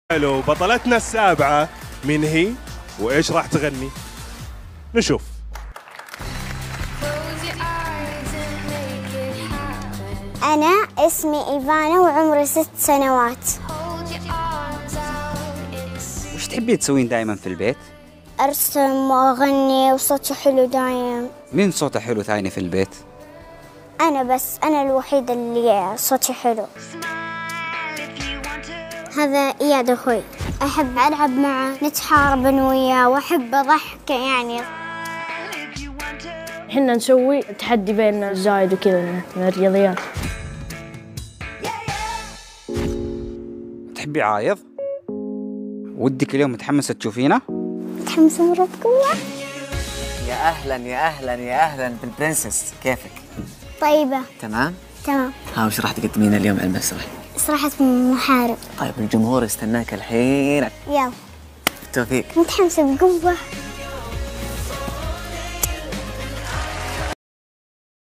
حلو. بطلتنا السابعة من هي وإيش راح تغني؟ نشوف. أنا اسمي إيفانا وعمري 6 سنوات. وش تحبين تسوين دائما في البيت؟ أرسم وأغني وصوتي حلو دايم. مين صوته حلو ثاني في البيت؟ أنا الوحيدة اللي صوتي حلو. هذا إياد أخوي، أحب ألعب معه، نتحارب أنا وياه وأحب أضحكه يعني. احنا نسوي تحدي بين الزايد وكذا من الرياضيات. تحبي عايض؟ ودك اليوم متحمسة تشوفينا؟ متحمسة مرة بقوة. يا أهلا يا أهلا يا أهلا بالبرنسس، كيفك؟ طيبة. تمام؟ تمام. وش راح تقدمين اليوم على المسرح؟ صراحة محارب. طيب الجمهور يستناك الحين. يلا. بالتوفيق. متحمسة بقوة.